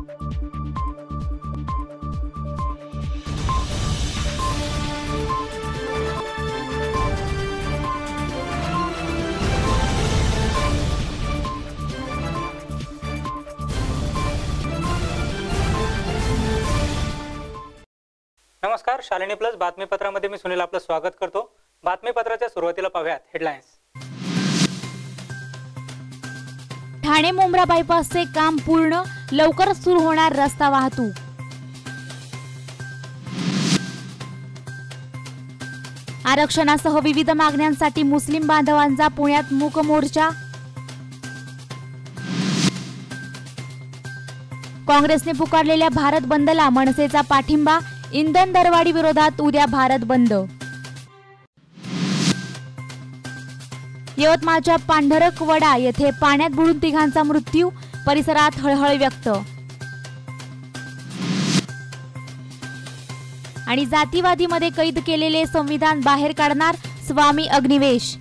नमस्कार, शालिनी प्लस बातमीपत्रामध्ये मी सुनील आपलं स्वागत करतो। बातमीपत्राच्या सुरुवातीला पाहूयात हेडलाईन्स। ठाणे मुंब्रा बायपासचे काम पूर्ण, लवकरच सुरू होणार रस्ता वाहतूक। आरक्षणासह विविध मागण्यांसाठी मुस्लिम बांधवांचा पुण्यात मूक मोर्चा। काँग्रेसने पुकारलेल्या भारत बंदला मनसेचा पाठिंबा, इंधन दरवाढी विरोधात उद्या भारत बंद। यवतमाळच्या पांढरकवडा येथे पाण्यात बुडून तिघांचा मृत्यू, परिसरात हळहळ व्यक्त। आणि जातीवादीमध्ये कैद केलेले संविधान बाहेर काढणार, स्वामी अग्निवेश।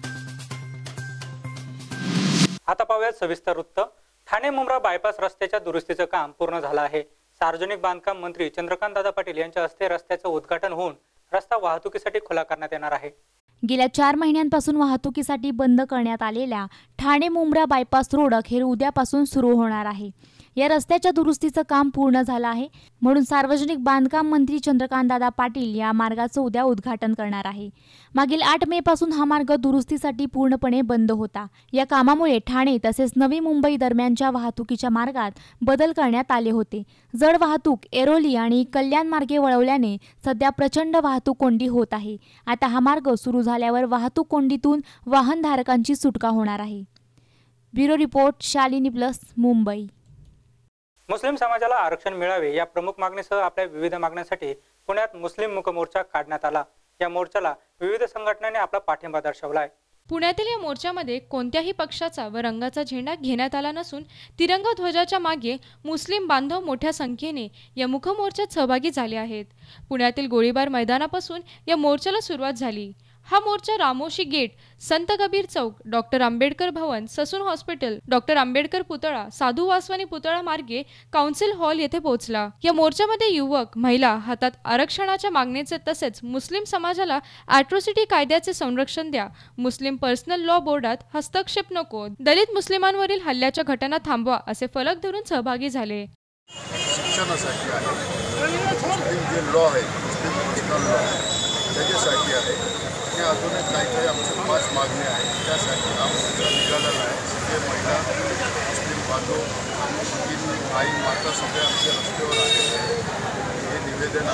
आता पाहूयात सविस्तर वृत्त। ठाणे मुंब्रा बायपास रस्त्याच्या दुरुस्तीचं काम पूर्ण झालं आहे। सार्वजनिक बांधकाम मंत्री चंद्रकांतदादा पाटील यांच्या हस्ते रस्त्याचं उद्घाटन होऊन रस्ता वाहतुकीसाठी खुला करण्यात येणार आहे। गेल्या 4 महिन्यांपासून वाहतुकीसाठी बंद करण्यात आलेल्या ठाणे मुंब्रा बायपास रोड अखेर उद्यापासून सुरू होणार आहे। या रस्त्याच्या दुरुस्तीचं काम पूर्ण झालं आहे, म्हणून सार्वजनिक बांधकाम मंत्री चंद्रकांतदादा पाटील या मार्गाचं उद्या उद्घाटन करणार आहे। मागील 8 मे पासून हा मार्ग दुरुस्तीसाठी पूर्णपणे बंद होता। या कामामुळे ठाणे तसेच नवी मुंबई दरम्यानच्या वाहतुकीच्या मार्गात बदल करण्यात आले होते। जड वाहतूक एरोली आणि कल्याण मार्गे वळवल्याने सध्या प्रचंड वाहतूक कोंडी होत आहे। आता हा मार्ग सुरू झाल्यावर वाहतूक कोंडीतून वाहनधारकांची सुटका होणार आहे। Bureau report, Shalini plus, Mumbai. मुस्लिम समाजाला आरक्षण मिळावे या प्रमुख मागणीसह आपल्या विविध मागण्यांसाठी पुण्यात मुस्लिम मूक मोर्चा काढण्यात आला। या मोर्चाला विविध संघटनांनी आपला पाठिंबा दर्शवलाय। पुण्यातील या मोर्चामध्ये कोणत्याही पक्षाचा व रंगाचा झेंडा घेण्यात आला नसून तिरंगा ध्वजाच्या मागे मुस्लिम बांधव मोठ्या संख्येने या मूक मोर्चात सहभागी झाले आहेत। पुण्यातील गोळीबार मैदानापासून या मोर्चाला सुरुवात झाली। हा मोर्चा Ramoshi gate, Sant Kabir Chowk, doctor Ambedkar Bhavan, Sassoon hospital, doctor Ambedkar पुतळा, साधू वासवानी पुतळा मार्गे काउन्सिल हॉल येथे पोहोचला। या मोर्चामध्ये युवक, महिला हातात आरक्षणाच्या मागणीचे तसेच मुस्लिम समाजाला ॲट्रॉसिटी कायद्याचे संरक्षण द्या, मुस्लिम पर्सनल लॉ बोर्डात हस्तक्षेप नको, दलित मुस्लिमांवरील हल्ल्याच्या घटना थांबवा असे फलक धरून सहभागी झाले। शिक्षणासाठी आहे, मुस्लिम जे लॉ आहे, मुस्लिम पर्सनल लॉ त्याच्यासाठी आहे। हे अजून काही आमच्या 5 मागण्या आहेत, त्यासाठी हा मोर्चा निघालेला आहे। सगळे महिला, मुस्लिम बांधव, भगिनी, आई, माता सगळे आमच्या रस्त्यावर आलेले आहेत। हे निवेदन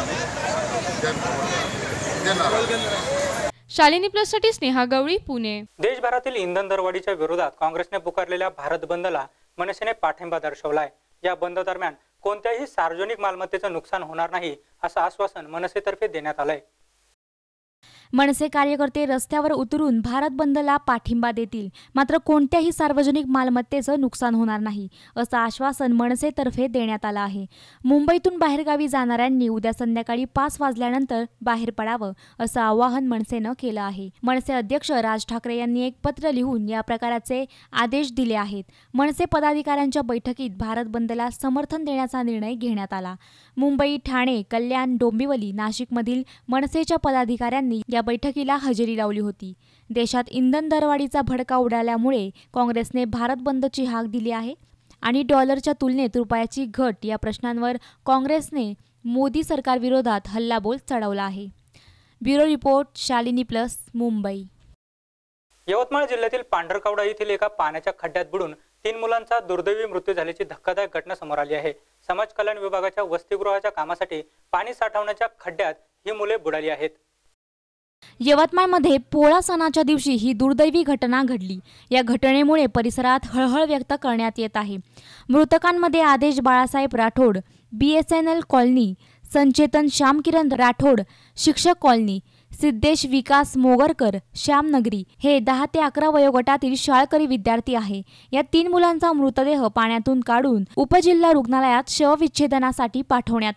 आम्ही देणार आहोत। शालिनी प्लस साठी स्नेहा गवळी, पुणे। देशभरातील इंधन दरवाढीच्या विरोधात काँग्रेसने पुकारलेल्या भारत बंदला मनसेने पाठिंबा दर्शवलाय। या बंद दरम्यान कोणत्याही सार्वजनिक मालमत्तेचं नुकसान होणार नाही असं आश्वासन मनसेतर्फे देण्यात आलंय। मनसे कार्यकर्ते रस्त्यावर उतरून भारत बंदला पाठिंबा देतील, मात्र कोणत्याही सार्वजनिक मालमत्तेचं नुकसान होणार नाही असं आश्वासन मनसेतर्फे देण्यात आलं आहे। मुंबईतून बाहेरगावी जाणाऱ्यांनी उद्या संध्याकाळी 5 वाजल्यानंतर बाहेर पडावं असं आवाहन मनसेनं केलं आहे। मनसे अध्यक्ष राज ठाकरे यांनी एक पत्र लिहून या प्रकाराचे आदेश दिले आहेत। मनसे पदाधिकाऱ्यांच्या बैठकीत भारत बंदला समर्थन देण्याचा निर्णय घेण्यात आला। मुंबई, ठाणे, कल्याण, डोंबिवली, नाशिकमधील मनसेच्या पदाधिकाऱ्यांनी या बैठकीला हजेरी लावली होती। देशात इंधन दरवाढीचा भडका उडाल्यामुळे काँग्रेसने भारत बंदची हाक दिली आहे आणि डॉलरच्या तुलनेत रुपयाची घट या प्रश्नांवर काँग्रेसने मोदी सरकारविरोधात हल्लाबोल चढवला आहे। Bureau report, Shalini plus, Mumbai. Yavatmal जिल्ह्यातील पांढरकवडा येथील एका पाण्याच्या खड्ड्यात बुडून 3 मुलांचा दुर्दैवी मृत्यू झाल्याची धक्कादायक घटना समोर आली आहे। समाज कल्याण विभागाच्या वसतिगृहाच्या कामासाठी पाणी साठवण्याच्या खड्ड्यात ही मुले बुडाली आहेत। यवतमाळमध्ये पोळा सणाच्या दिवशी ही दुर्दैवी घटना घडली। या घटनेमुळे परिसरात हळहळ व्यक्त करण्यात येत आहे। मृतकांमध्ये आदेश बाळासाहेब राठोड, BSNL कॉलनी, संचेतन श्यामकिरण राठोड, शिक्षक कॉलनी, सिद्धेश विकास मोगरकर, श्यामनगरी हे 10 ते 11 वयोगटातील शाळकरी विद्यार्थी आहे। या 3 मुलांचा मृतदेह पाण्यातून काढून उपजिल्हा रुग्णालयात शवविच्छेदनासाठी पाठवण्यात आला।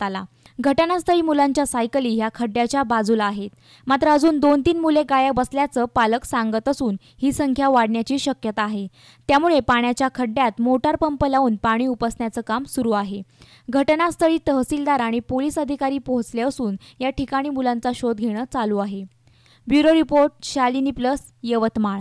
घटनास्थळी मुलांच्या सायकली ह्या खड्ड्याच्या बाजूला आहेत. मात्र अजून 2-3 मुले गायब असल्याचं पालक सांगत असून ही संख्या वाढण्याची शक्यता आहे. त्यामुळे पाण्याच्या खड्ड्यात मोटार पंप लावून पाणी उपसण्याचं काम सुरू आहे. घटनास्थळी तहसीलदार आणि पोलीस अधिकारी पोहोचले असून या ठिकाणी मुलांचा शोध घेणं चालू आहे. Bureau report, Shalini plus, Yavatmal.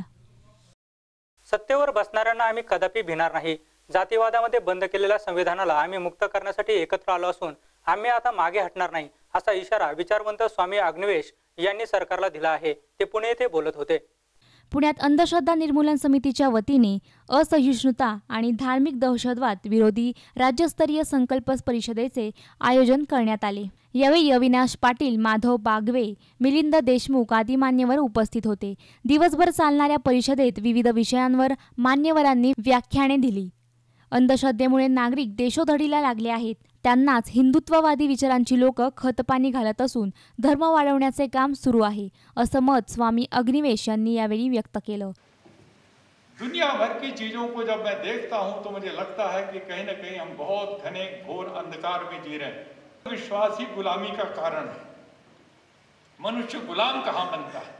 सत्तेवर बसणाऱ्यांना आम्ही कदापि भिणार नाही. जातीवादामध्ये बंद केलेल्या संविधानाला आम्ही मुक्त करण्यासाठी एकत्र आलो असून आम्ही आता मागे हटणार नाही, असा इशारा विचारवंत स्वामी अग्निवेश यांनी सरकारला दिला आहे. ते पुणे येथे बोलत होते. पुण्यात अंधश्रद्धा निर्मूलन समितीच्या वतीने असहिष्णुता आणि धार्मिक दहशतवाद विरोधी राज्यस्तरीय संकल्प परिषदेचे आयोजन करण्यात आले. यावेळी अविनाश पाटील, माधव बागवे, मिलिंद देशमुख आदी मान्यवर उपस्थित होते. दिवसभर चालणाऱ्या परिषदेत विविध विषयांवर मान्यवरांनी व्याख्याने दिली. अंधश्रद्धेमुळे नागरिक देशोधडीला लागले आहेत. त्यांनाच हिंदुत्ववादी विचारांची लोक खतपाणी घालत असून धर्म वाढवण्याचे काम सुरू आहे, असं मत स्वामी अग्निवेश यांनी यावेळी व्यक्त केलं. दुनिया भर की चीजों को जब मैं देखता हूं तो मुझे लगता है कि कहीं ना कहीं हम बहुत घने घोर अंधकार में जी रहे हैं. विश्वास ही गुलामी का कारण है. मनुष्य गुलाम कहां बनता है?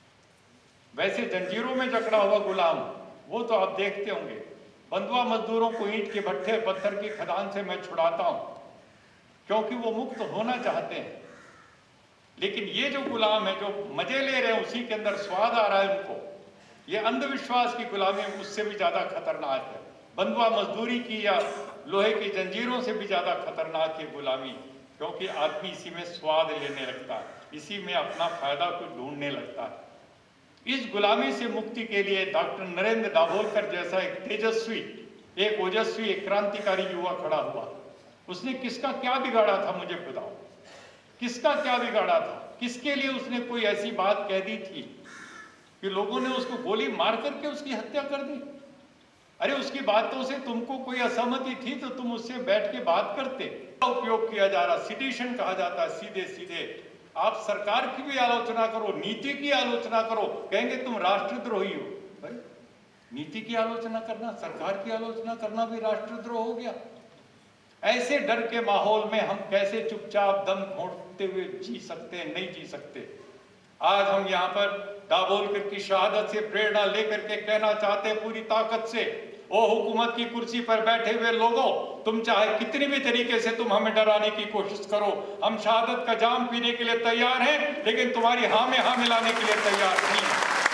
वैसे जंजीरों में जकड़ा हुआ गुलाम वो तो आप देखते होंगे. बंधुआ मजदूरों को ईंट के भट्ठे पत्थर की खदान से मैं छुड़ाता हूं क्योंकि वो मुक्त होना चाहते हैं. लेकिन ये जो गुलाम है, जो मजे ले रहे हैं, उसी के अंदर स्वाद आ रहा है उनको. ये अंधविश्वास की गुलामी उससे भी ज्यादा खतरनाक है. बंधुआ मजदूरी की या लोहे की जंजीरों से भी ज्यादा खतरनाक है गुलामी, क्योंकि आदमी इसी में स्वाद लेने लगता है, इसी में अपना फायदा को ढूंढने लगता है. इस गुलामी से मुक्ति के लिए डॉक्टर नरेंद्र दाभोलकर जैसा एक तेजस्वी, एक ओजस्वी, एक क्रांतिकारी युवा खड़ा हुआ. उसने किसका क्या बिगाड़ा था, मुझे बताओ. किसका क्या बिगाड़ा था? किसके लिए उसने कोई ऐसी बात कह दी थी कि लोगों ने उसको गोली मार करके उसकी हत्या कर दी? अरे उसकी बातों से तुमको कोई असहमति थी तो तुम उससे बैठ के बात करते. उपयोग किया जा रहा, सिडिशन कहा जाता है. सीधे सीधे आप सरकार की भी आलोचना करो, नीति की आलोचना करो, कहेंगे तुम राष्ट्रद्रोही हो. भाई नीति की आलोचना करना, सरकार की आलोचना करना भी राष्ट्रद्रोह हो गया. ऐसे डर के माहौल में हम कैसे चुपचाप दम घोंटते हुए जी सकते हैं? नहीं जी सकते. आज हम यहाँ पर दाभोलकर की शहादत से प्रेरणा लेकर के कहना चाहते हैं पूरी ताकत से, ओ हुकूमत की कुर्सी पर बैठे हुए लोगों, तुम चाहे कितनी भी तरीके से तुम हमें डराने की कोशिश करो, हम शहादत का जाम पीने के लिए तैयार हैं, लेकिन तुम्हारी हाँ में हाँ मिलाने के लिए तैयार नहीं.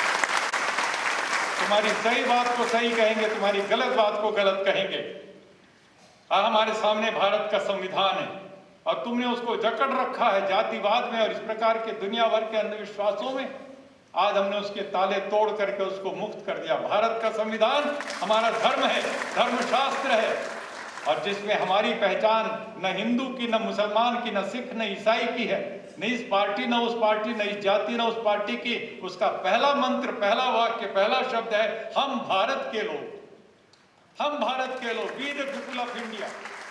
तुम्हारी सही बात को सही कहेंगे, तुम्हारी गलत बात को गलत कहेंगे. हमारे सामने भारत का संविधान है और तुमने उसको जकड़ रखा है जातिवाद में और इस प्रकार के दुनिया भर के अंधविश्वासों में. आज हमने उसके ताले तोड़ करके उसको मुक्त कर दिया. भारत का संविधान हमारा धर्म है, धर्मशास्त्र है, और जिसमें हमारी पहचान न हिंदू की, न मुसलमान की, न सिख, न ईसाई की है, न इस पार्टी, न उस पार्टी, न इस जाति, न उस पार्टी की. उसका पहला मंत्र, पहला वाक्य, पहला शब्द है हम भारत के लोग. हम भारत के लोग, we the people of India.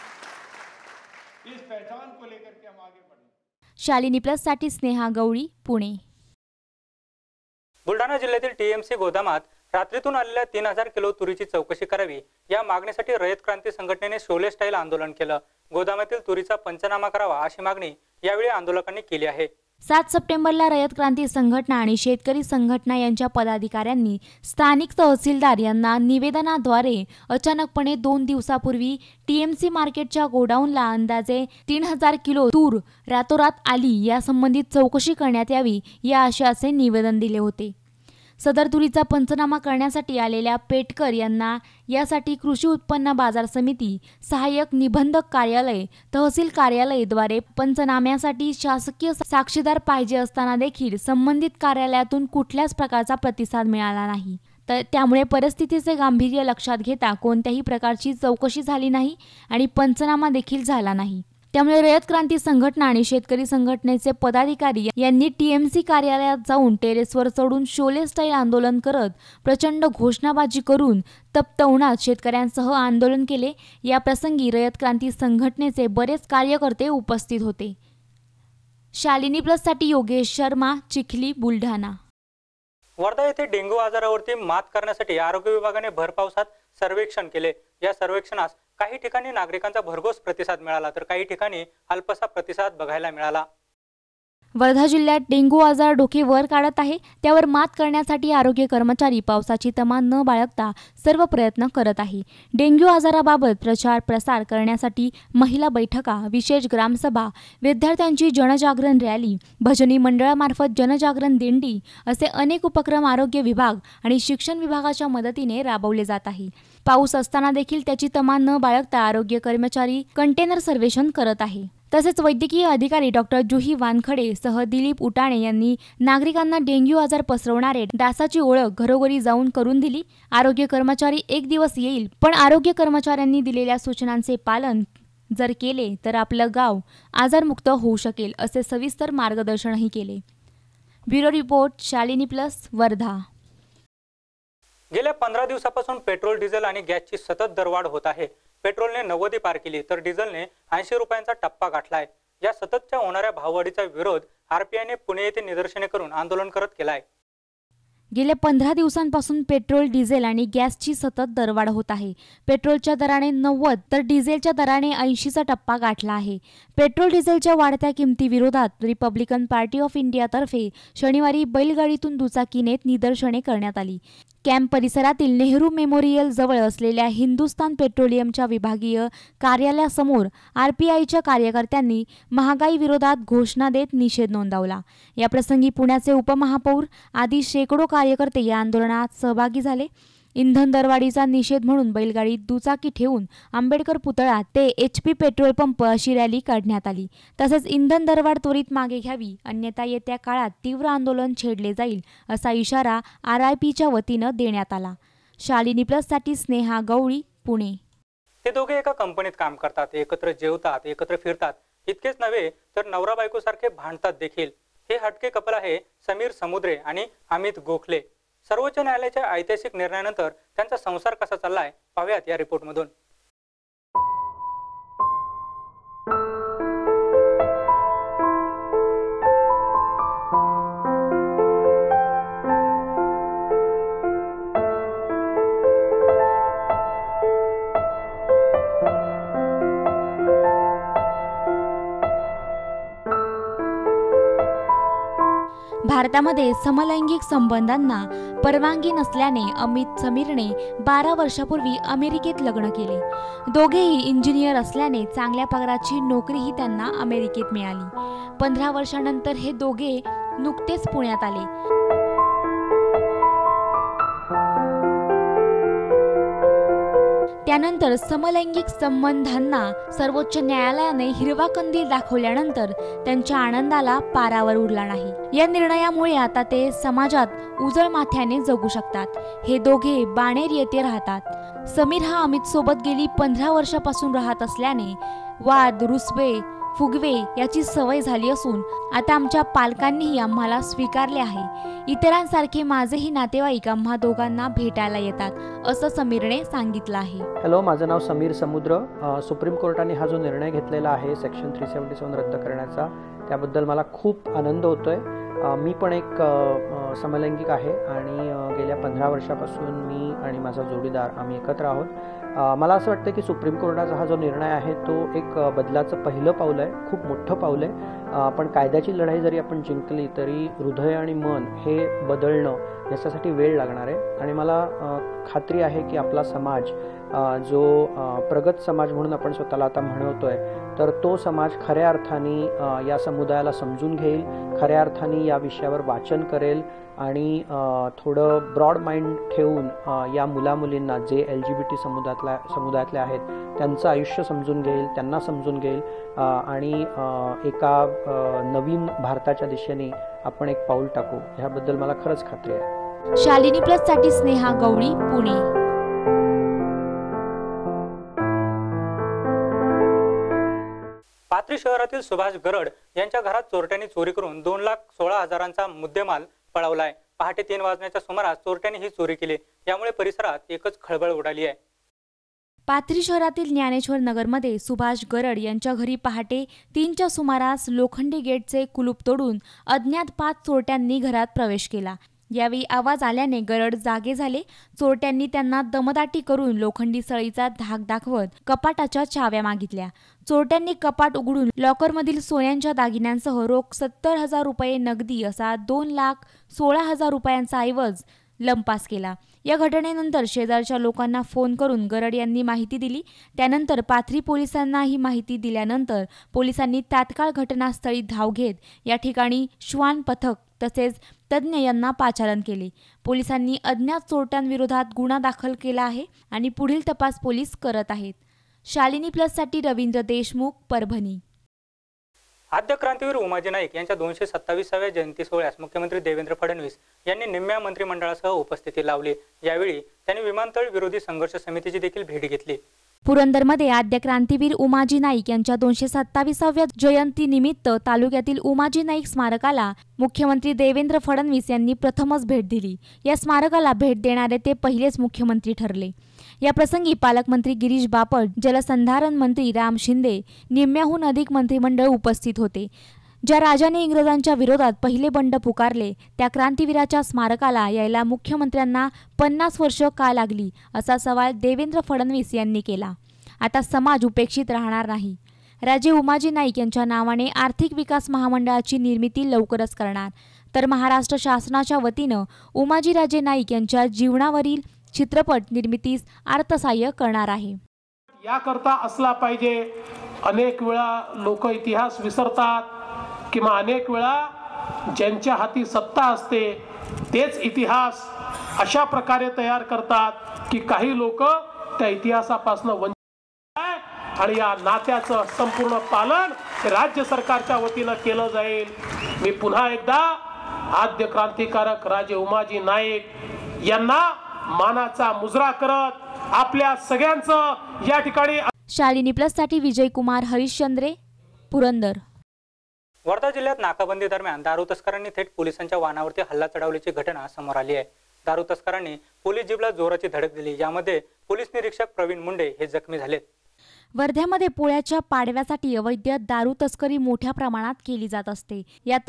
इस पहचान को लेकर के हम आगे बढ़े. शालिनी प्लस साठी स्नेहा गवळी, पुणे. बुलढाणा जिल्ह्यातील टीएमसी गोदामात रात्रीतून आलेल्या 3000 किलो तुरीची चौकशी करावी या मागणीसाठी रयत क्रांती संघटनेने शोले स्टाईल आंदोलन केलं. गोदामातील तुरीचा पंचनामा करावा अशी मागणी यावेळी आंदोलकांनी केली आहे. 7 सप्टेंबरला रयत क्रांती संघटना आणि शेतकरी संघटना यांच्या पदाधिकाऱ्यांनी स्थानिक तहसीलदार यांना निवेदनाद्वारे अचानकपणे 2 दिवसापूर्वी टीएमसी मार्केटच्या गोडाऊनला अंदाजे 3000 किलो तूर रातोरात आली यासंबंधित चौकशी करण्यात यावी या आशयाचे निवेदन दिले होते. सदर तुरीचा पंचनामा करण्यासाठी आलेल्या पेटकर यांना यासाठी कृषी उत्पन्न बाजार समिती, सहाय्यक निबंधक कार्यालय, तहसील कार्यालयाद्वारे पंचनाम्यासाठी शासकीय साक्षीदार पाहिजे असताना देखील संबंधित कार्यालयातून कुठल्याच प्रकारचा प्रतिसाद मिळाला नाही. तर त्यामुळे परिस्थितीचे गांभीर्य लक्षात घेता कोणत्याही प्रकारची चौकशी झाली नाही आणि पंचनामा देखील झाला नाही. त्यामुळे रयत क्रांती संघटना आणि शेतकरी संघटनेचे पदाधिकारी यांनी टीएमसी कार्यालयात जाऊन टेरेसवर चढून शोले स्टाईल आंदोलन करत प्रचंड घोषणाबाजी करून तप्त उन्हात शेतकऱ्यांसह आंदोलन केले. या प्रसंगी रयत क्रांती संघटनेचे बरेच कार्यकर्ते उपस्थित होते. शालिनी प्लस साठी योगेश शर्मा, चिखली, बुलढाणा. वर्धा येथे डेंग्यू आजारावरती मात करण्यासाठी आरोग्य विभागाने भर पावसात सर्वेक्षण केले। या सर्वेक्षणास काही ठिकाणी नागरिकांचा भरघोस प्रतिसाद मिळाला तर काही ठिकाणी अल्पसा प्रतिसाद बघायला मिळाला। वर्धा जिल्ह्यात डेंग्यू आजार डोके वर काढत आहे, त्यावर मात करण्यासाठी आरोग्य कर्मचारी पावसाची तमा न बाळगता सर्व प्रयत्न करत आहे। डेंग्यू आजाराबाबत प्रचार प्रसार करण्यासाठी महिला बैठका, विशेष ग्रामसभा, विद्यार्थ्यांची जनजागरण रॅली, भजनी मंडळामार्फत जनजागरण दिंडी असे अनेक उपक्रम आरोग्य विभाग आणि शिक्षण विभागाच्या मदतीने राबवले जात आहे। पाऊस असताना देखील त्याची तमा न बाळगता आरोग्य कर्मचारी कंटेनर सर्वेक्षण करत आहे। तसेच वैद्यकीय अधिकारी डॉक्टर जुही वानखडे सह दिलीप उटाणे यांनी नागरिकांना डेंग्यू आजार पसरवणारे डासाची ओळख घरोघरी जाऊन करून दिली। आरोग्य कर्मचारी एक दिवस येईल, पण आरोग्य कर्मचाऱ्यांनी दिलेल्या सूचनांचे पालन जर केले तर आपलं गाव आजारमुक्त होऊ शकेल असे सविस्तर मार्गदर्शनही केले। Bureau report Shalini plus Wardha. गेल्या 15 दिवसापासून पेट्रोल, डिझेल आणि गॅसची सतत दरवाढ होत आहे। पेट्रोलने 90 पार केली तर डिझेलने 80 रुपयांचा टप्पा गाठलाय। या सततच्या होणाऱ्या भाववाढीचा विरोध आरपीआयने पुणे येथे निदर्शने करून आंदोलन करत केलाय। गेल्या 15 दिवसांपासून पेट्रोल, डिझेल आणि गॅसची सतत दरवाढ होत आहे। पेट्रोलच्या दराने 90 तर डिझेलच्या दराने 80चा टप्पा गाठला आहे। पेट्रोल डिझेलच्या वाढत्या किमतीविरोधात रिपब्लिकन पार्टी ऑफ इंडियातर्फे शनिवारी बैलगाडीतून दुचाकी नेत निदर्शने करण्यात आली। कॅम्प परिसरातील नेहरू मेमोरियल जवळ असलेल्या हिंदुस्तान पेट्रोलियमच्या विभागीय कार्यालयासमोर आरपीआयच्या कार्यकर्त्यांनी महागाई विरोधात घोषणा देत निषेध नोंदवला। याप्रसंगी पुण्याचे उपमहापौर आदी शेकडो कार्यकर्ते या आंदोलनात सहभागी झाले। इंधन दरवाढीचा निषेध म्हणून बैलगाडीत दुचाकी ठेवून आंबेडकर पुतळा ते HP पेट्रोल पंप अशी रॅली काढण्यात आली। तसेच इंधन दरवाढ त्वरित मागे घ्यावी, अन्यथा येत्या काळात तीव्र आंदोलन छेडले जाईल असा इशारा RIPच्या वतीनं देण्यात आला। शालिनी प्लससाठी स्नेहा गवळी, पुणे। ते दोघे एका कंपनीत काम करतात, एकत्र जेवतात, एकत्र फिरतात। इतकेच नव्हे तर नवरा बायको सारखे भांडतात देखील। हे हटके कपल आहे समीर समुद्रे आणि अमित गोखले। सर्वोच्च न्यायालयाच्या ऐतिहासिक निर्णयानंतर त्यांचा संसार कसा चाललाय पाहूयात या रिपोर्टमधून। भारतामध्ये समलैंगिक संबंधांना परवानगी नसल्याने अमित समीरने 12 वर्षापूर्वी अमेरिकेत लग्न केले। दोघेही इंजिनियर असल्याने चांगल्या पगाराची नोकरीही त्यांना अमेरिकेत मिळाली। 15 वर्षांनंतर हे दोघे नुकतेच पुण्यात आले। त्यानंतर समलैंगिक संबंधांना सर्वोच्च न्यायालयाने हिरवा कंदील दाखवल्यानंतर त्यांच्या आनंदाला पारावर उरला नाही। या निर्णयामुळे आता ते समाजात उजळ माथ्याने जगू शकतात। हे दोघे बाणेर येथे राहतात। समीर हा अमित सोबत गेली 15 वर्षापासून राहत असल्याने वाद, रुसवे, फुगवे याची सवय झाली असून आता आमच्या पालकांनीही आम्हाला स्वीकारले आहे। इतरांसारखे माझेही नातेवाईक आम्हा दोघांना भेटायला येतात असं समीरने सांगितलं आहे। हॅलो, माझं नाव समीर समुद्र। सुप्रीम कोर्टाने हा जो निर्णय घेतलेला आहे सेक्शन 377 रद्द करण्याचा, त्याबद्दल मला खूप आनंद होतोय। मी पण एक समलैंगिक आहे आणि गेल्या 15 वर्षापासून मी आणि माझा जोडीदार आम्ही एकत्र आहोत। मला असं वाटतं की सुप्रीम कोर्टाचा हा जो निर्णय आहे तो एक बदलाचं पहिलं पाऊल आहे, खूप मोठं पाऊल आहे। पण कायद्याची लढाई जरी आपण जिंकली तरी हृदय आणि मन हे बदलणं याच्यासाठी वेळ लागणार आहे। आणि मला खात्री आहे की आपला समाज जो प्रगत समाज म्हणून आपण स्वतःला आता म्हणवतोय, तर तो समाज खऱ्या अर्थाने या समुदायाला समजून घेईल, खऱ्या अर्थाने या विषयावर वाचन करेल आणि थोडं ब्रॉड माइंड ठेवून या मुलामुलींना जे LGBT समुदायातले आहेत त्यांचं आयुष्य समजून घेईल, त्यांना समजून घेईल आणि एका नवीन भारताच्या दिशेने आपण एक पाऊल टाकू, ह्याबद्दल मला खरंच खात्री आहे। शालिनी प्लससाठी स्नेहा गवळी, पुणे। पाथरी शहरातील सुभाष गरड यांच्या घरात चोरट्यांनी चोरी करून 2,16,000चा मुद्देमाल पळवलाय। पहाटे 3 वाजण्याच्या सुमारास चोरट्यांनी ही चोरी केली। यामुळे परिसरात एकच खळबळ उडाली आहे। पाथरी शहरातील ज्ञानेश्वर नगरमध्ये सुभाष गरड यांच्या घरी पहाटे 3च्या सुमारास लोखंडी गेटचे कुलूप तोडून अज्ञात 5 चोरट्यांनी घरात प्रवेश केला। यावेळी आवाज आल्याने गरड जागे झाले. चोरट्यांनी त्यांना दमदाटी करून लोखंडी सळीचा धाक दाखवत कपाटाच्या चाव्या मागितल्या. चोरट्यांनी कपाट उघडून लॉकरमधील सोन्यांच्या दागिन्यांसह रोख 70,000 रुपये नगदी असा 2,16,000 रुपयांचा ऐवज लंपास केला. या घटनेनंतर शेजारच्या लोकांना फोन करून गरड यांनी माहिती दिली. त्यानंतर पाथरी पोलिसांना ही माहिती दिल्यानंतर पोलिसांनी तात्काळ घटनास्थळी धाव घेत या ठिकाणी श्वान पथक तसेच तज्ज्ञ यांना पाचारण केले. पोलिसांनी अज्ञात चोरट्यांविरोधात गुन्हा दाखल केला आहे आणि पुढील तपास पोलीस करत आहेत. शालिनी प्लससाठी रवींद्र देशमुख, परभणी. आद्य क्रांतीवीर उमाजी नाईक यांच्या 227व्या जयंती सोहळ्यास मुख्यमंत्री देवेंद्र फडणवीस यांनी निम्म्या मंत्रिमंडळासह उपस्थिती लावली. यावेळी त्यांनी विमानतळ विरोधी संघर्ष समितीची देखील भेट घेतली. पुरंदरमध्ये आद्य क्रांतीवीर उमाजी नाईक यांच्या 227व्या जयंतीनिमित्त तालुक्यातील उमाजी नाईक स्मारकाला मुख्यमंत्री देवेंद्र फडणवीस यांनी प्रथमच भेट दिली. या स्मारकाला भेट देणारे ते पहिलेच मुख्यमंत्री ठरले. या प्रसंगी पालकमंत्री गिरीश बापट, जलसंधारण मंत्री राम शिंदे, निम्म्याहून अधिक मंत्रिमंडळ उपस्थित होते. ज्या राजाने इंग्रजांच्या विरोधात पहिले बंड पुकारले त्या क्रांतीवीराच्या स्मारकाला यायला मुख्यमंत्र्यांना 50 वर्ष का लागली असा सवाल देवेंद्र फडणवीस यांनी केला. आता समाज उपेक्षित राहणार नाही. राजे उमाजी नाईक यांच्या नावाने आर्थिक विकास महामंडळाची निर्मिती लवकरच करणार. तर महाराष्ट्र शासनाच्या वतीनं उमाजीराजे नाईक यांच्या जीवनावरील चित्रपट निर्मितीस अर्थसहाय्य करणार आहे. याकरता असला पाहिजे. अनेक वेळा लोक इतिहास विसरतात किंवा अनेक वेळा ज्यांच्या हाती सत्ता असते तेच इतिहास अशा प्रकारे तयार करतात की काही लोक त्या इतिहासापासून वंचित आहेत आणि या नात्याचं संपूर्ण पालन राज्य सरकारच्या वतीनं केलं जाईल. मी पुन्हा एकदा आद्य क्रांतिकारक राजे उमाजी नाईक यांना मानाचा मुजरा करत आपल्या सगळ्यांचं या ठिकाणी. शालिनी प्लससाठी विजयकुमार हरिश्चंद्रे, पुरंदर. वर्धा जिल्ह्यात नाकाबंदी दरम्यान दारू तस्करांनी थेट पोलिसांच्या वाहनावरती हल्ला चढवल्याची घटना समोर आली आहे. दारू तस्करांनी पोलीस जीपला जोराची धडक दिली. यामध्ये पोलीस निरीक्षक प्रवीण मुंडे हे जखमी झालेत. वर्ध्यामध्ये पोळ्याच्या पाडव्यासाठी अवैध दारू तस्करी मोठ्या प्रमाणात केली जात असते.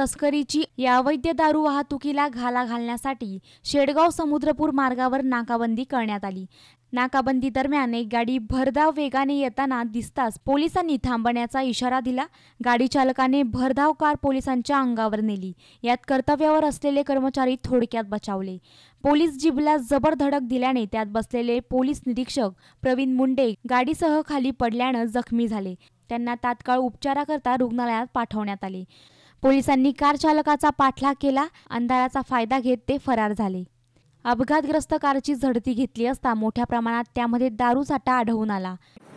या अवैध दारू वाहतुकीला घाला घालण्यासाठी शेडगाव समुद्रपूर मार्गावर नाकाबंदी करण्यात आली. नाकाबंदी दरम्यान एक गाडी भरधाव वेगाने येताना दिसताच पोलिसांनी थांबण्याचा इशारा दिला. गाडी चालकाने भरधाव कार पोलिसांच्या अंगावर नेली. यात कर्तव्यावर असलेले कर्मचारी थोडक्यात बचावले. पोलीस जीपला जबर धडक दिल्याने त्यात बसलेले पोलीस निरीक्षक प्रवीण मुंडे गाडीसह खाली पडल्यानं जखमी झाले. त्यांना तात्काळ उपचाराकरता रुग्णालयात पाठवण्यात आले. पोलिसांनी कार चालकाचा पाठलाग केला. अंधाराचा फायदा घेत ते फरार झाले. अपघातग्रस्त कारची झडती घेतली असता मोठ्या प्रमाणात त्यामध्ये दारू साठा आढळून आला.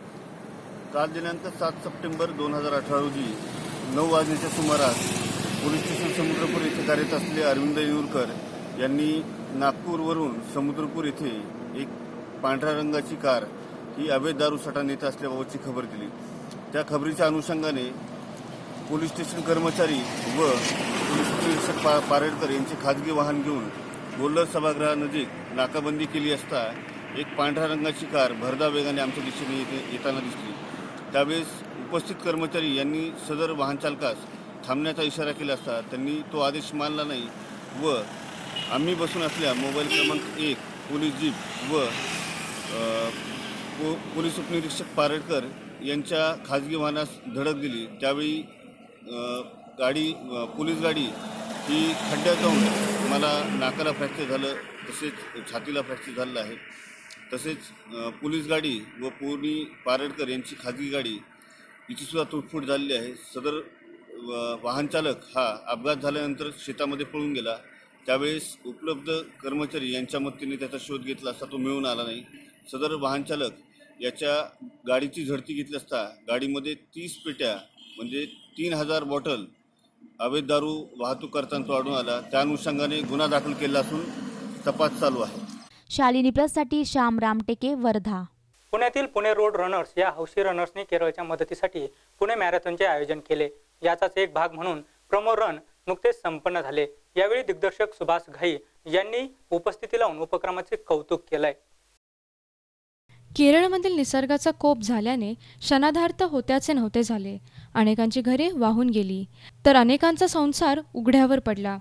काल दिनांक 7 सप्टेंबर 2018 रोजी 9 वाजण्याच्या सुमारास पोलीस स्टेशन समुद्रपूर येथे कार्यरत असलेले अरविंद येऊरकर यांनी नागपूरवरून समुद्रपूर येथे एक पांढऱ्या रंगाची कार ही अवैध दारू साठा नेत असल्याबाबतची खबर दिली. त्या खबरीच्या अनुषंगाने पोलीस स्टेशन कर्मचारी व पोलीस निरीक्षक पारेडकर यांचे खाजगी वाहन घेऊन गोल्डर सभागृहानजीक नाकाबंदी केली असता एक पांढऱ्या रंगाची कार भरधाव वेगाने आमच्या दिशेने येताना दिसली. त्यावेळेस उपस्थित कर्मचारी यांनी सदर वाहन चालकास थांबण्याचा इशारा केला असता त्यांनी तो आदेश मानला नाही व आम्ही बसून असल्या मोबाईल क्रमांक 1 पोलीस जीप व पोलीस उपनिरीक्षक पारेडकर यांच्या खाजगी वाहनास धडक दिली. त्यावेळी पोलीस गाडी ही खड्ड्यात जाऊन मला नाकाला फ्रॅक्चर झालं, तसेच छातीला फ्रॅक्चर झालेलं आहे. तसेच पोलीस गाडी व पारेडकर यांची खाजगी गाडी हिचीसुद्धा तुटफूट झालेली आहे. सदर वाहन चालक हा अपघात झाल्यानंतर शेतामध्ये पळून गेला. त्यावेळेस उपलब्ध कर्मचारी यांच्या मदतीने त्याचा शोध घेतला असता तो मिळून आला नाही. सदर वाहन चालक याच्या गाडीची झडती घेतली असता गाडीमध्ये 30 पेट्या म्हणजे 3000 बॉटल अवैध दारू वाहतूक करताना आढळून आला. त्या अनुषंगाने गुन्हा दाखल केला असून तपास चालू आहे. शालिनी प्लससाठी श्याम रामटेके, वर्धा. पुण्यातील पुणे रोड रनर्स या हौशी रनर्सने केरळच्या मदतीसाठी पुणे मॅरेथॉनचे आयोजन केले. याचाच एक भाग म्हणून प्रोमो रन नुकतेच संपन्न झाले. यावेळी दिग्दर्शक सुभाष घाई यांनी उपस्थिती लावून उपक्रमाचे कौतुक केलंय. केरळमधील निसर्गाचा कोप झाल्याने क्षणार्धात होत्याचे नव्हते झाले. अनेकांची घरे वाहून गेली तर अनेकांचा संसार उघड्यावर पडला.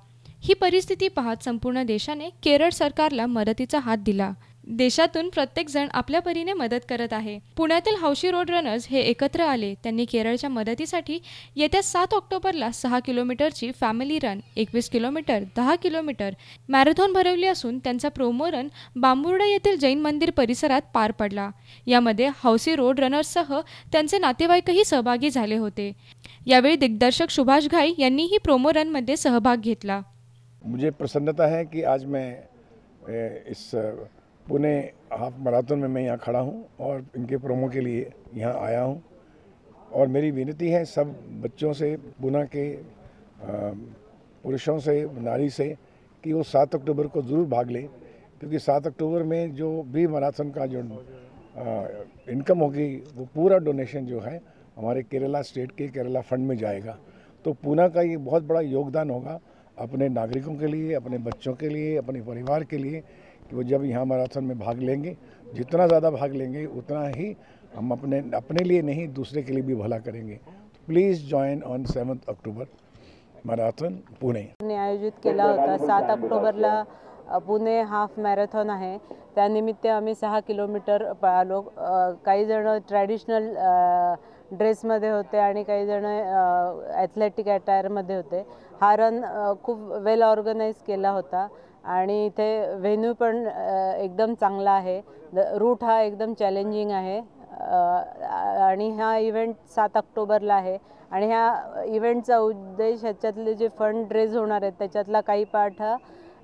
ही परिस्थिती पाहत संपूर्ण देशाने केरळ सरकारला मदतीचा हात दिला. देशातून प्रत्येक जण आपल्या परीने मदत करत आहे. पुण्यातील हौशी रोड रनर्स हे एकत्र आले. त्यांनी केरळच्या मदतीसाठी येत्या 7 ऑक्टोबरला 6 किलोमीटरची family run, 21 kilometre, 10 kilometre marathon भरवली असून त्यांचा प्रोमो रन बांबुर्डा येथील जैन मंदिर परिसरात पार पडला. यामध्ये हौसी रोड रनर्ससह त्यांचे नातेवाईकही सहभागी झाले होते. यावेळी दिग्दर्शक सुभाष घाई यांनीही प्रोमो रनमध्ये सहभाग घेतला. मुझे प्रसन्नता है कि आज मैं इस पुणे हाफ मैराथन में मैं यहाँ खड़ा हूँ और इनके प्रोमो के लिए यहाँ आया हूँ और मेरी विनती है सब बच्चों से, पुणे के पुरुषों से, नारी से कि वो 7 अक्टूबर को ज़रूर भाग लें, क्योंकि 7 अक्टूबर में जो भी मैराथन का जो इनकम होगी वो पूरा डोनेशन जो है हमारे केरला स्टेट के केरला फंड में जाएगा. तो पुणे का ये बहुत बड़ा योगदान होगा अपने नागरिकों के लिए, अपने बच्चों के लिए, अपने परिवार के लिए, कि वो जब यहाँ मैराथन में भाग लेंगे, जितना ज़्यादा भाग लेंगे उतना ही हम अपने लिए नहीं दूसरे के लिए भी भला करेंगे. तो please join on 7 October marathon Pune. आयोजित केला होता. 7 ऑक्टोबरला पुणे हाफ मॅरेथॉन आहे. त्यानिमित्त आम्ही 6 किलोमीटर पळालो. काही जण ट्रॅडिशनल ड्रेसमध्ये होते आणि काही जण ॲथलेटिक अटायरमध्ये होते. हा रन खूप वेल ऑर्गनाइज केला होता आणि इथे व्हेन्यू पण एकदम चांगला आहे. रूट हा एकदम चॅलेंजिंग आहे आणि हा इव्हेंट 7 ऑक्टोबरला आहे आणि ह्या इव्हेंटचा उद्देश ह्याच्यातले जे फंड रेज होणार आहेत त्याच्यातला काही पार्ट हा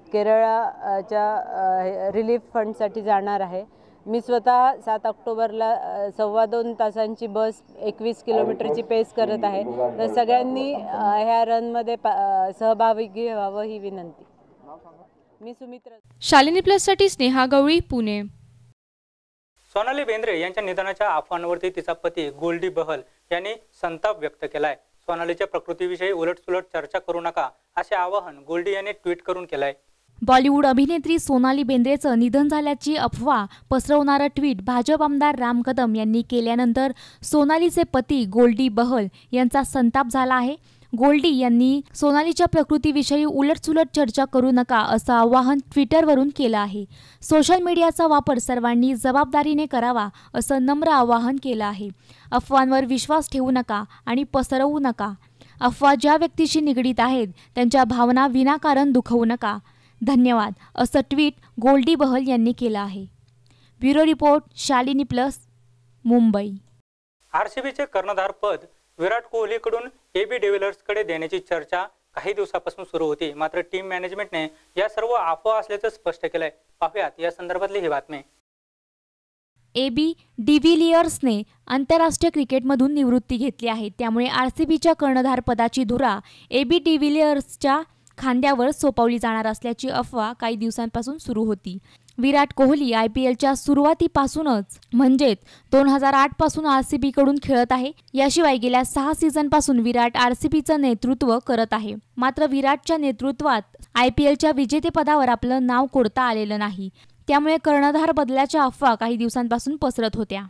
केरळच्या रिलीफ फंडसाठी जाणार आहे. मी स्वतः 7 ऑक्टोबरला 2.25 तासांची बस 21 किलोमीटरची पेस करत आहे. तर सगळ्यांनी ह्या रनमध्ये सहभागी व्हावं ही विनंती. मी सुमित्रा. शालिनी प्लससाठी स्नेहा गवळी, पुणे. सोनाली बेंद्रे यांच्या निधनाच्या अफवांवरती तिचा पती गोल्डी बहल यांनी संताप व्यक्त केलाय. सोनालीच्या प्रकृतीविषयी उलटसुलट चर्चा करू नका असे आवाहन गोल्डी यांनी ट्विट करून केलंय. बॉलिवूड अभिनेत्री सोनाली बेंद्रेचं निधन झाल्याची अफवा पसरवणारं ट्विट भाजप आमदार राम कदम यांनी केल्यानंतर सोनालीचे पती गोल्डी बहल यांचा संताप झाला आहे. गोल्डी यांनी सोनालीच्या प्रकृतीविषयी उलटसुलट चर्चा करू नका असं आवाहन ट्विटरवरून केलं आहे. सोशल मीडियाचा वापर सर्वांनी जबाबदारीने करावा असं नम्र आवाहन केलं आहे. अफवांवर विश्वास ठेवू नका आणि पसरवू नका. अफवा ज्या व्यक्तीशी निगडीत आहेत त्यांच्या भावना विनाकारण दुखवू नका. धन्यवाद असं ट्विट गोल्डी बहल यांनी केलं आहे. Bureau report, Shalini plus, Mumbai. आरसीबीचे कर्णधार पद विराट कोहलीकडून एबी डिव्हिलियर्सकडे देण्याची चर्चा काही दिवसापासून सुरू होती. मात्र टीम मॅनेजमेंटने या सर्व अफवा असल्याचं स्पष्ट केलंय. पाहूयात या संदर्भातली ही बातमी. एबी डिव्हिलियर्सने आंतरराष्ट्रीय क्रिकेटमधून निवृत्ती घेतली आहे. त्यामुळे आरसीबीच्या कर्णधार पदाची धुरा एबी डिव्हिलियर्सच्या खांद्यावर सोपवली जाणार असल्याची अफवा काही दिवसांपासून सुरू होती. विराट कोहली IPLच्या सुरुवातीपासूनच म्हणजेच 2008 पासून आरसीबीकडून खेळत आहे. याशिवाय गेल्या 6 सीझनपासून विराट आरसीबीचं नेतृत्व करत आहे. मात्र विराटच्या नेतृत्वात IPLच्या विजेतेपदावर आपलं नाव कोरता आलेलं नाही. त्यामुळे कर्णधार बदलाच्या अफवा काही दिवसांपासून पसरत होत्या.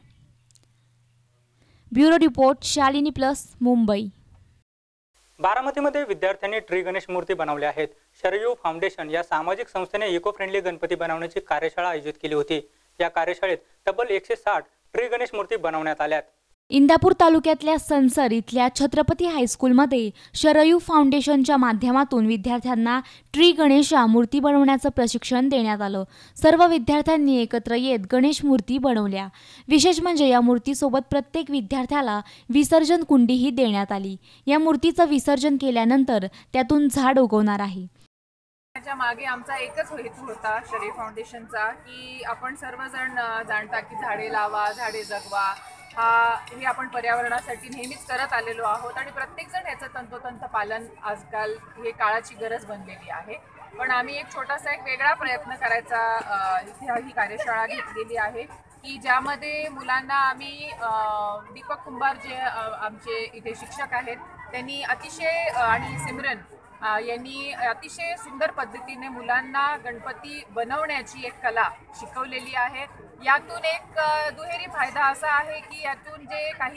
Bureau report, Shalini plus, Mumbai. बारामतीमध्ये विद्यार्थ्यांनी ट्री गणेश मूर्ती बनवल्या आहेत. शरयू फाउंडेशन या सामाजिक संस्थेने इको फ्रेंडली गणपती बनवण्याची कार्यशाळा आयोजित केली होती. या कार्यशाळेत तब्बल 160 ट्री गणेश मूर्ती बनवण्यात आल्यात. इंदापूर तालुक्यातल्या संसर इथल्या छत्रपती हायस्कूलमध्ये शरयू फाउंडेशनच्या माध्यमातून विद्यार्थ्यांना ट्री गणेश मूर्ती बनवण्याचं प्रशिक्षण देण्यात आलं. सर्व विद्यार्थ्यांनी एकत्र येत गणेश मूर्ती बनवल्या. विशेष म्हणजे या मूर्तीसोबत प्रत्येक विद्यार्थ्याला विसर्जन कुंडीही देण्यात आली. या मूर्तीचं विसर्जन केल्यानंतर त्यातून झाड उगवणार आहे. त्याच्या मागे आमचा एकच हेतू होता शरयू फाउंडेशनचा, की आपण सर्वजण जाणता की झाडे लावा, झाडे जगवा, हे आपण पर्यावरणासाठी नेहमीच करत आलेलो आहोत आणि प्रत्येकजण याचं तंतोतंत पालन आजकाल हे काळाची गरज बनलेली आहे. पण आम्ही एक छोटासा एक वेगळा प्रयत्न करायचा ही कार्यशाळा घेतलेली आहे की ज्यामध्ये मुलांना आम्ही दीपक कुंभार जे आमचे इथे शिक्षक आहेत त्यांनी अतिशय आणि सिमरन यांनी अतिशय सुंदर पद्धतीने मुलांना गणपती बनवण्याची एक कला शिकवलेली आहे. यातून एक दुहेरी फायदा असा आहे की यातून जे काही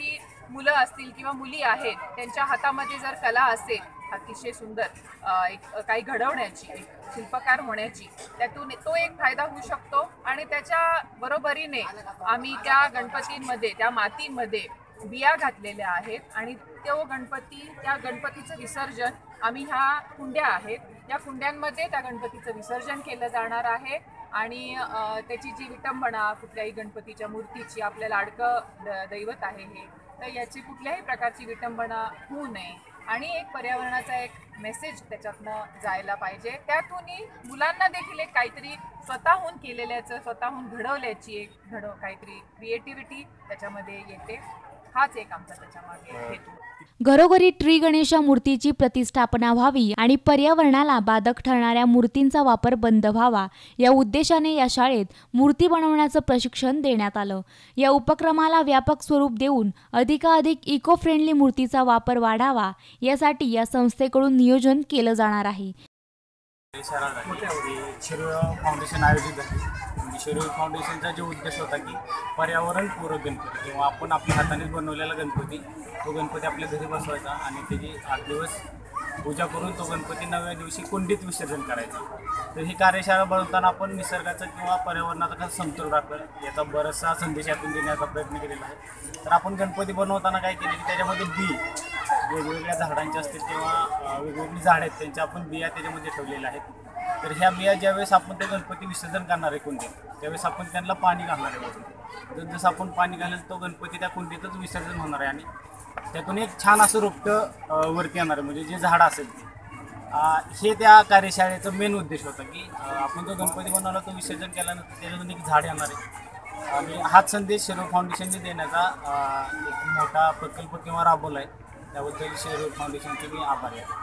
मुलं असतील किंवा मुली आहेत त्यांच्या हातामध्ये जर कला असेल अतिशय सुंदर काही घडवण्याची, एक शिल्पकार होण्याची, त्यातून तो एक फायदा होऊ शकतो. आणि त्याच्या बरोबरीने आम्ही त्या गणपतींमध्ये, त्या मातीमध्ये बिया घातलेल्या आहेत आणि तो गणपती, त्या गणपतीचं विसर्जन आम्ही ह्या कुंड्या आहेत, या कुंड्यांमध्ये त्या गणपतीचं विसर्जन केलं जाणार आहे. आणि त्याची जी विटंबना कुठल्याही गणपतीच्या मूर्तीची, आपल्या लाडकं दैवत आहे हे, तर याची कुठल्याही प्रकारची विटंबना होऊ नये आणि एक पर्यावरणाचा एक मेसेज त्याच्यातनं जायला पाहिजे. त्यातूनही मुलांना देखील एक काहीतरी स्वतःहून केलेल्याचं, स्वतःहून घडवल्याची एक काहीतरी क्रिएटिव्हिटी त्याच्यामध्ये येते. हाच एक आमचा त्याच्यामागे हेतू. घरोघरी ट्री गणेशा मूर्तीची प्रतिष्ठापना व्हावी आणि पर्यावरणाला बाधक ठरणाऱ्या मूर्तींचा वापर बंद व्हावा या उद्देशाने या शाळेत मूर्ती बनवण्याचं प्रशिक्षण देण्यात आलं. या उपक्रमाला व्यापक स्वरूप देऊन अधिकाधिक इको फ्रेंडली मूर्तीचा वापर वाढावा यासाठी या संस्थेकडून नियोजन केलं जाणार आहे. शिरोळ फाउंडेशन आयोजित झाली. शिरोळ फाउंडेशनचा जो उद्देश होता की पर्यावरणपूरक गणपती किंवा आपण आपल्या हाताने बनवलेला गणपती, तो गणपती आपल्या घरी बसवायचा आणि त्याची 8 दिवस पूजा करून तो गणपती 9व्या दिवशी कुंडीत विसर्जन करायचा. तर ही कार्यशाळा बनवताना आपण निसर्गाचा किंवा पर्यावरणाचा कसा समतोल राखला याचा बराचसा संदेश यातून देण्याचा प्रयत्न केलेला आहे. तर आपण गणपती बनवताना काय केले की त्याच्यामध्ये बी वेगवेगळ्या झाडांचे असतील किंवा वेगवेगळी झाडं आहेत त्यांच्या आपण बिया त्याच्यामध्ये ठेवलेल्या आहेत. तर ह्या बिया ज्यावेळेस आपण ते गणपती विसर्जन करणार आहे कुंडीत, त्यावेळेस आपण त्यांना पाणी घालणार आहे. जसं आपण पाणी घालेल तो गणपती त्या कुंडीतच विसर्जन होणार आहे आणि त्यातून एक छान असं रोपटं वरती येणार आहे, म्हणजे जे झाडं असेल ते. हे त्या कार्यशाळेचा मेन उद्देश होता की आपण जो गणपती बनवला तो विसर्जन केल्यानंतर त्याच्यातून एक झाड येणार आहे. आणि हाच संदेश शिरोळ फाउंडेशनने देण्याचा एक मोठा प्रकल्प किंवा राबवला आहे. त्याबद्दल शिरोळ फाउंडेशनचे मी आभारी आहे.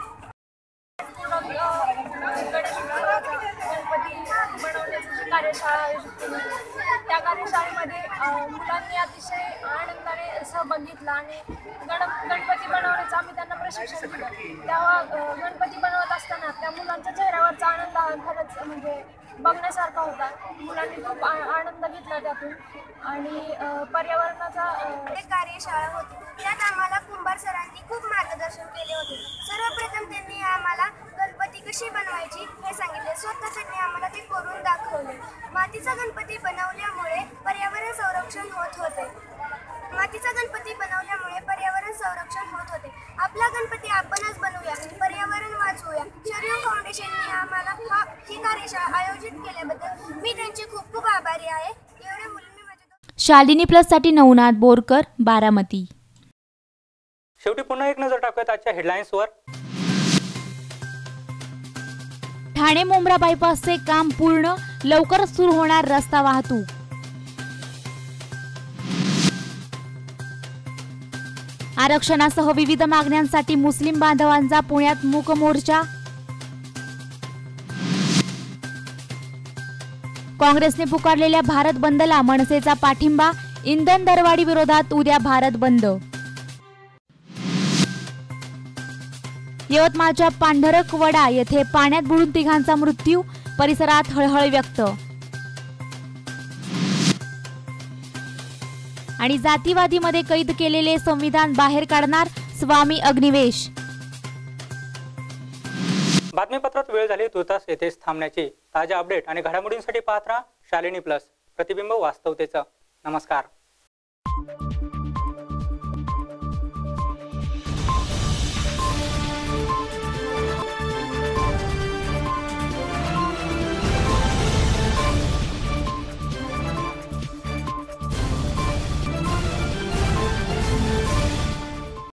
गणपती बनवण्याची जी कार्यशाळा आयोजित केली त्या कार्यशाळेमध्ये मुलांनी अतिशय आनंदाने सहभाग घेतला आणि गणपती बनवण्याचं आम्ही त्यांना प्रशिक्षण दिलं. तेव्हा गणपती बनवत असताना त्या मुलांच्या चेहऱ्यावरचा आनंद हा खरंच म्हणजे बघण्यासारखा होता. मुलांनी खूप आनंद घेतला त्यातून आणि पर्यावरणाचा कार्यशाळा होती त्यात आम्हाला कुंभार सरांनी खूप मार्गदर्शन केले होते. सर्वप्रथम त्यांनी आम्हाला गणपती कशी बनवायची हे सांगितले. स्वतः त्यांनी आम्हाला ते करून दाखवले. मातीचा गणपती बनवल्यामुळे पर्यावरण संरक्षण होत होते. आपला गणपती आपणच बनवूया, पर्यावरण वाचवूया. शिरोळ फाउंडेशनने आम्हाला ही कार्यशाळा आयोजित केल्याबद्दल मी त्यांचे खूप खूप आभारी आहे. एवढ्या मुलांनी माझ्या शालिनी प्लससाठी नवनाथ बोरकर, बारामती. शेवटी पुन्हा एक नजर टाकूयात आजच्या हेडलाईन्सवर. ठाणे मुंब्रा बायपासचे काम पूर्ण, लवकरच सुरू होणार रस्ता वाहतूक. आरक्षणासह विविध मागण्यांसाठी मुस्लिम बांधवांचा पुण्यात मूक मोर्चा. काँग्रेसने पुकारलेल्या भारत बंदला मनसेचा पाठिंबा. इंधन दरवाढी विरोधात उद्या भारत बंद. यवतमाळच्या पांढरकवडा येथे पाण्यात बुडून तिघांचा मृत्यू. परिसरात हळहळ व्यक्त. आणि जातीवादीमध्ये कैद केलेले संविधान बाहेर काढणार, स्वामी अग्निवेश. बातमीपत्रात वेळ झाली तुर्तास येथेच थांबण्याची. ताज्या अपडेट आणि घडामोडींसाठी पाहत राहा शालिनी प्लस, प्रतिबिंब वास्तवतेचं. नमस्कार.